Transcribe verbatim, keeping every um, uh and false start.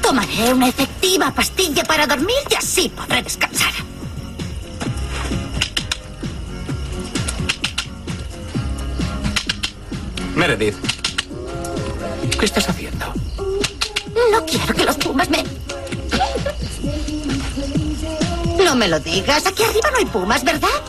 Tomaré una efectiva pastilla para dormir y así podré descansar. Meredith, ¿qué estás haciendo? No quiero que los pumas me... No me lo digas. Aquí arriba no hay pumas, ¿verdad?